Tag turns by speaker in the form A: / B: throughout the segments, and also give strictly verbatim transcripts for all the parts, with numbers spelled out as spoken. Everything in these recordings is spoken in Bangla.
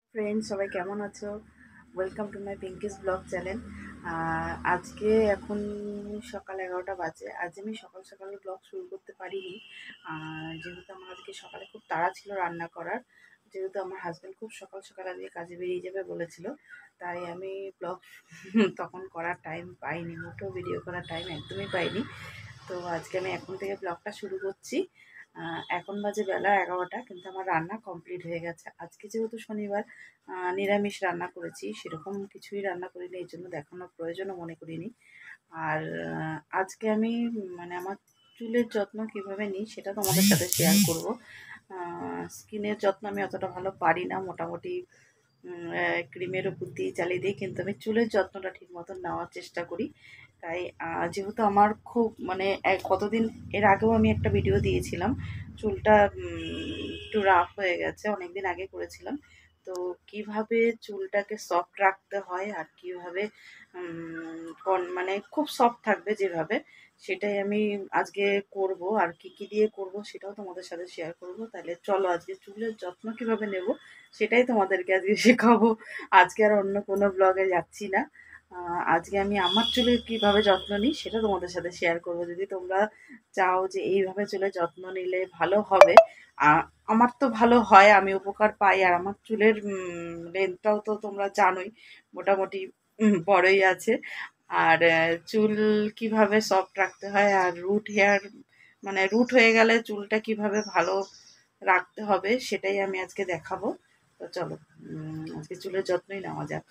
A: ফ্রেন্ডস, সবাই কেমন আছো? Welcome to my Pinky's blog channel. আজকে এখন সকাল এগারোটা বাজে। আজ আমি সকাল সকাল ব্লগ শুরু করতে পারিনি, আর যেহেতু আমার আজকে সকালে খুব তাড়া ছিল রান্না করার। যেহেতু আমার হাজব্যান্ড খুব সকাল সকাল আজকে কাজে বেরিয়ে যাবে বলেছিল, তাই আমি ব্লগ তখন করার টাইম পাইনি, মোটেও ভিডিও করার টাইম একদমই পাইনি। তো আজকে আমি এখন থেকে ব্লগটা শুরু করছি। আহ, এখন বাজে বেলা এগারোটা, কিন্তু আমার রান্না কমপ্লিট হয়ে গেছে। আজকে যেহেতু শনিবার, আহ, নিরামিষ রান্না করেছি, সেরকম কিছুই রান্না করিনি, এই জন্য দেখানোর প্রয়োজনও মনে করিনি। আর আহ, আজকে আমি মানে আমার চুলের যত্ন কিভাবে নিই সেটা তোমাদের সাথে শেয়ার করব। স্কিনের যত্ন আমি অতটা ভালো পারি না, মোটামুটি ক্রিমের ওপর দিয়ে চালিয়ে দিই, কিন্তু আমি চুলের যত্নটা ঠিক মতন নেওয়ার চেষ্টা করি। তাই আহ, যেহেতু আমার খুব মানে এক কতদিন এর আগেও আমি একটা ভিডিও দিয়েছিলাম, চুলটা উম, একটু রাফ হয়ে গেছে, অনেক দিন আগে করেছিলাম। তো কিভাবে চুলটাকে সফট রাখতে হয় আর কিভাবে উম, কন- মানে খুব সফট থাকবে যেভাবে, সেটাই আমি আজকে করব। আর কি কি দিয়ে করব সেটাও তোমাদের সাথে শেয়ার করব। তাহলে চলো আজকে চুলের যত্ন কিভাবে নেব সেটাই তোমাদেরকে আজকে শেখাবো। আজকে আর অন্য কোনো ব্লগে যাচ্ছি না। আহ, আজকে আমি আমার চুলের কিভাবে যত্ন নিই সেটা তোমাদের সাথে শেয়ার করব। যদি তোমরা চাও যে এইভাবে চুলের যত্ন নিলে ভালো হবে, আ- আমার তো ভালো হয়, আমি উপকার পাই। আর আমার চুলের লেন্থটাও তো তোমরা জানোই, মোটামুটি উম, বড়ই আছে। আর আহ, চুল কিভাবে সফট রাখতে হয়, আর রুট হেয়ার মানে রুট হয়ে গেলে চুলটা কিভাবে ভালো রাখতে হবে সেটাই আমি আজকে দেখাবো। তো চলো উম, আজকে চুলের যত্নই নেওয়া যাক।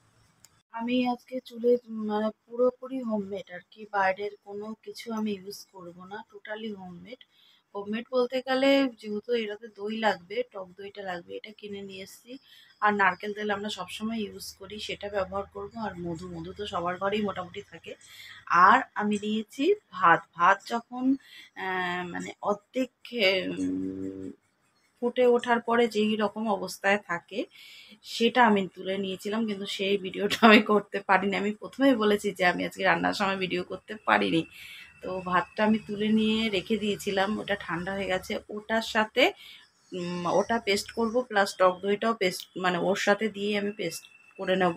A: আমি আজকে চুলে মানে পুরোপুরি হোমমেড আর কি, বাইরের কোনো কিছু আমি ইউজ করব না, টোটালি হোমমেড। হোমমেড বলতে গেলে, যেহেতু এটাতে দই লাগবে, টক দইটা লাগবে, এটা কিনে নিয়ে এসেছি। আর নারকেল তেল আমরা সবসময় ইউজ করি, সেটা ব্যবহার করব। আর মধু মধু তো সবার ঘরেই মোটামুটি থাকে। আর আমি নিয়েছি ভাত। ভাত যখন আহ, মানে অর্ধেক উম, ফুটে ওঠার পরে যেই রকম অবস্থায় থাকে সেটা আমি তুলে নিয়েছিলাম, কিন্তু সেই ভিডিওটা আমি করতে পারিনি। আমি প্রথমেই বলেছি যে আমি আজকে রান্নার সময় ভিডিও করতে পারিনি। তো ভাতটা আমি তুলে নিয়ে রেখে দিয়েছিলাম, ওটা ঠান্ডা হয়ে গেছে। ওটার সাথে উম, ওটা পেস্ট করব, প্লাস টক দইটাও পেস্ট মানে ওর সাথে দিয়ে আমি পেস্ট করে নেব।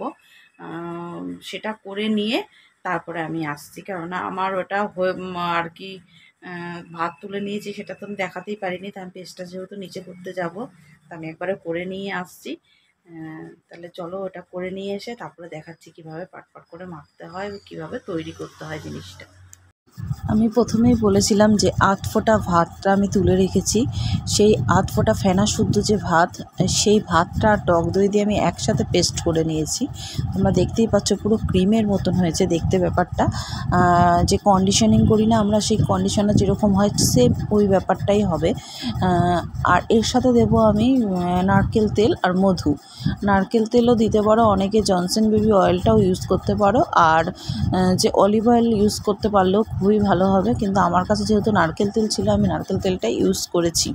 A: আম, সেটা করে নিয়ে তারপরে আমি আসছি, কেননা আমার ওটা হয়ে উম, আর কি আহ, ভাত তুলে নিয়েছি, সেটা তো আমি দেখাতেই পারিনি। তা আমি পেস্টটা যেহেতু নিচে করতে যাব, তা আমি একবারে করে নিয়ে আসছি। আহ, তাহলে চলো ওটা করে নিয়ে এসে তারপরে দেখাচ্ছি কিভাবে পাট পাট করে মাখতে হয়, কিভাবে তৈরি করতে হয় জিনিসটা। আমি প্রথমেই বলেছিলাম যে আধ ফোঁটা ভাতটা আমি তুলে রেখেছি। সেই আধ ফোঁটা ফেনা শুদ্ধ যে ভাত, সেই ভাতটা আর টক দই দিয়ে আমি একসাথে পেস্ট করে নিয়েছি। তোমরা দেখতেই পাচ্ছ পুরো ক্রিমের মতন হয়েছে দেখতে ব্যাপারটা। আহ, যে কন্ডিশনিং করি না আমরা, সেই কন্ডিশনার যেরকম হয় সেম ওই ব্যাপারটাই হবে। আহ, আর এর সাথে দেবো আমি আহ, নারকেল তেল আর মধু। নারকেল তেলও দিতে পারো, অনেকে জনসন বেবি অয়েলটাও ইউজ করতে পারো। আর আহ, যে অলিভ অয়েল ইউজ করতে পারলেও খুবই ভালো হবে, কিন্তু আমার কাছে যেহেতু নারকেল তেল ছিল আমি নারকেল তেলটাই ইউজ করেছি।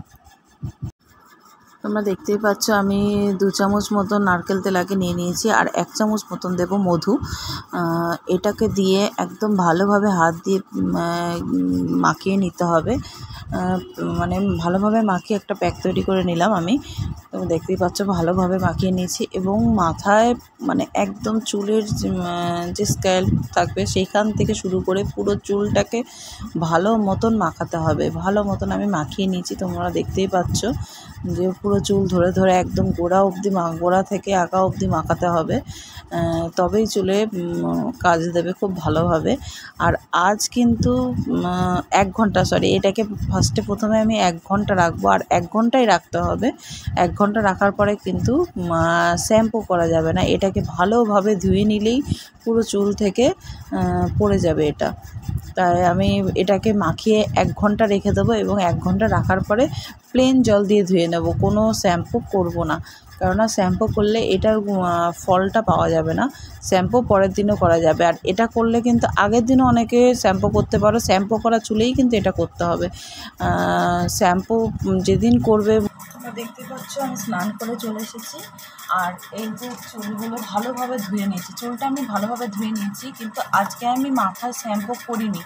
A: তোমরা দেখতেই পাচ্ছ আমি দু চামচ মতন নারকেল তেল আগে নিয়ে নিয়েছি, আর এক চামচ মতন দেবো মধু। আহ, এটাকে দিয়ে একদম ভালোভাবে হাত দিয়ে উম, আহ, মাখিয়ে নিতে হবে। আহ, মানে ভালোভাবে মাখিয়ে একটা প্যাক তৈরি করে নিলাম আমি। তোমরা দেখতেই পাচ্ছ ভালোভাবে মাখিয়ে নিয়েছি, এবং মাথায় মানে একদম চুলের যে আহ, যে স্ক্যাল্প থাকবে সেইখান থেকে শুরু করে পুরো চুলটাকে ভালো মতন মাখাতে হবে। ভালো মতন আমি মাখিয়ে নিয়েছি, তোমরা দেখতেই পাচ্ছ যে পুরো চুল ধরে ধরে একদম গোড়া অবধি মা গোড়া থেকে আগা অবধি মাখাতে হবে। আহ, তবেই চুলে উম, কাজ দেবে খুব ভালোভাবে। আর আজ কিন্তু উম, এক ঘন্টা সরি এটাকে ফার্স্টে প্রথমে আমি এক ঘন্টা রাখবো, আর এক ঘন্টাই রাখতে হবে। এক ঘন্টা রাখার পরে কিন্তু শ্যাম্পু করা যাবে না, এটাকে ভালোভাবে ধুয়ে নিলেই পুরো চুল থেকে আহ, পড়ে যাবে এটা। তাই আমি এটাকে মাখিয়ে এক ঘন্টা রেখে দেবো, এবং এক ঘন্টা রাখার পরে প্লেন জল দিয়ে ধুয়ে নেব, কোনো শ্যাম্পু করব না। কেননা শ্যাম্পু করলে এটার আহ, ফলটা পাওয়া যাবে না। শ্যাম্পু পরের দিনও করা যাবে, আর এটা করলে কিন্তু আগের দিনও অনেকে শ্যাম্পু করতে পারো। শ্যাম্পু করা চুলেই কিন্তু এটা করতে হবে। শ্যাম্পু যেদিন করবে, তোমরা দেখতে পাচ্ছ আমি স্নান করে চলে এসেছি। আর এই যে চুলগুলো ভালোভাবে ধুয়ে নিয়েছি, চুলটা আমি ভালোভাবে ধুয়ে নিয়েছি, কিন্তু আজকে আমি মাথায় শ্যাম্পু করিনি।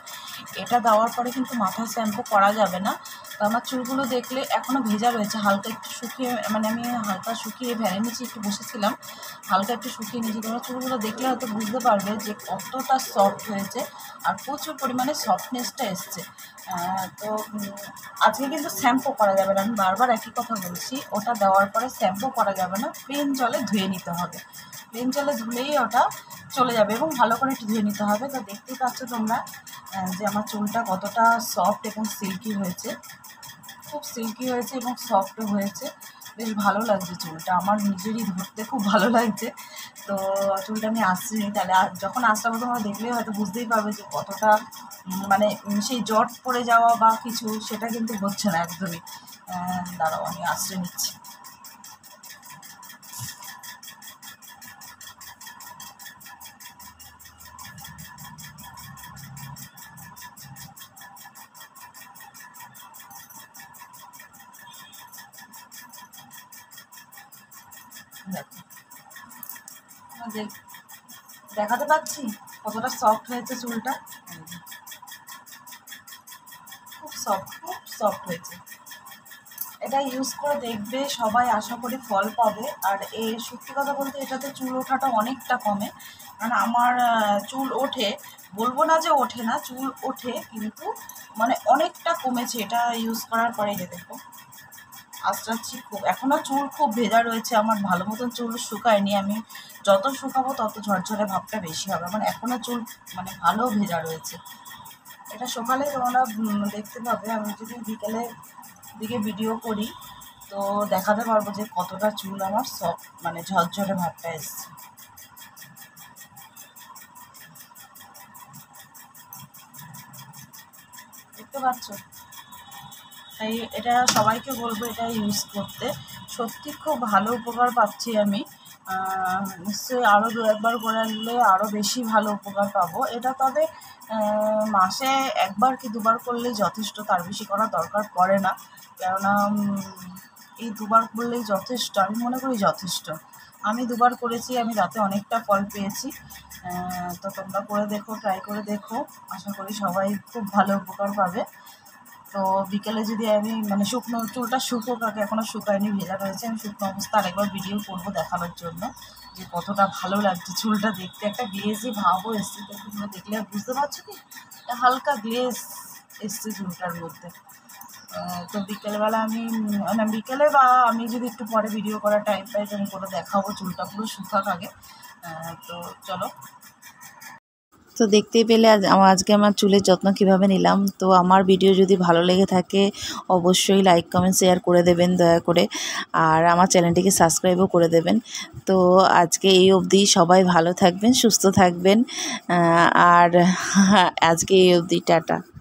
B: এটা দেওয়ার পরে কিন্তু মাথা শ্যাম্পু করা যাবে না। তো আমার চুলগুলো দেখলে এখনও ভেজা রয়েছে, হালকা একটু শুকিয়ে, মানে আমি হালকা শুকিয়ে ভ্যানে নিচে একটু বসেছিলাম, হালকা একটু শুকিয়ে নিয়েছি। তোমরা চুলগুলো দেখলে হয়তো বুঝতে পারবে যে কতটা সফট হয়েছে আর প্রচুর পরিমাণে সফটনেসটা এসছে। তো আজকে কিন্তু শ্যাম্পু করা যাবে না, আমি বারবার একই কথা বলছি, ওটা দেওয়ার পরে শ্যাম্পু করা যাবে না, প্লেন জলে ধুয়ে নিতে হবে। প্লেন জলে ধুলেই ওটা চলে যাবে এবং ভালো করে একটু ধুয়ে নিতে হবে। তো দেখতেই পাচ্ছ তোমরা যে আমার চুলটা কতটা সফট এবং সিল্কি হয়েছে, খুব সিল্কি হয়েছে এবং সফটও হয়েছে, বেশ ভালো লাগছে চুলটা, আমার নিজেরই ধরতে খুব ভালো লাগছে। তো চুলটা আমি আসছি, তাহলে যখন আসতে তোমরা দেখলেই হয়তো বুঝতেই পারবে যে কতটা মানে সেই জট পড়ে যাওয়া বা কিছু সেটা কিন্তু হচ্ছে না একদমই। দাঁড়াও আমি আশ্রয় নিচ্ছি। দেখো দেখাতে পাচ্ছি কতটা সফট হয়েছে চুলটা, খুব সফট, খুব সফট হয়েছে। এটা ইউজ করে দেখবে সবাই, আশা করি ফল পাবে। আর এই সত্যি কথা বলতে এটাতে চুল ওঠাটা অনেকটা কমে, কারণ আমার চুল ওঠে, বলবো না যে ওঠে না, চুল ওঠে কিন্তু মানে অনেকটা কমেছে এটা ইউজ করার পরে। যে দেখো আঁচড়াচ্ছি খুব, এখনও চুল খুব ভেজা রয়েছে আমার, ভালো মতন চুল শুকায়নি, আমি যত শুকাবো তত ঝরঝরে ভাবটা বেশি হবে, আমার এখনও চুল মানে ভালো ভেজা রয়েছে। এটা সকালে তোমরা দেখতে পাবে, আমি যদি বিকেলে দিকে ভিডিও করি তো দেখাতে পারবো যে কতটা চুল আমার সব মানে ঝরঝরে ভাবটা এসছে। দেখতে পাচ্ছ? তাই এটা সবাইকে বলবো এটা ইউজ করতে, সত্যি খুব ভালো উপকার পাচ্ছি আমি। নিশ্চয়ই আরও দু একবার করে নিলে আরও বেশি ভালো উপকার পাবো এটা। তবে মাসে একবার কি দুবার করলেই যথেষ্ট, তার বেশি করার দরকার পড়ে না, কেননা এই দুবার করলেই যথেষ্ট, আমি মনে করি যথেষ্ট। আমি দুবার করেছি, আমি তাতে অনেকটা ফল পেয়েছি। তো তোমরা করে দেখো, ট্রাই করে দেখো, আশা করি সবাই খুব ভালো উপকার পাবে। তো বিকেলে যদি আমি মানে শুকনো চুলটা শুকোক, আগে এখনও শুকায়নি, ভেজা রয়েছে, আমি শুকনো অবস্থা আরেকবার ভিডিও করবো দেখানোর জন্য যে কতটা ভালো লাগছে চুলটা দেখতে, একটা গ্লেজি ভাবও এসছে। তো তোমরা দেখলে বুঝতে পারছো কি, হালকা গ্লেজ এসছে চুলটার মধ্যে। তো বিকেলবেলা আমি মানে বিকেলে বা আমি যদি একটু পরে ভিডিও করার টাইম পাই তো আমি করে দেখাবো চুলটা পুরো শুকাক আগে। তো চলো।
A: তো দেখতেই পেলে আজ আজকে আমার চুলের যত্ন কীভাবে নিলাম। তো আমার ভিডিও যদি ভালো লেগে থাকে অবশ্যই লাইক কমেন্ট শেয়ার করে দেবেন দয়া করে, আর আমার চ্যানেলটিকে সাবস্ক্রাইবও করে দেবেন। তো আজকে এই অবধি, সবাই ভালো থাকবেন, সুস্থ থাকবেন, আর আজকে এই অবধি, টাটা।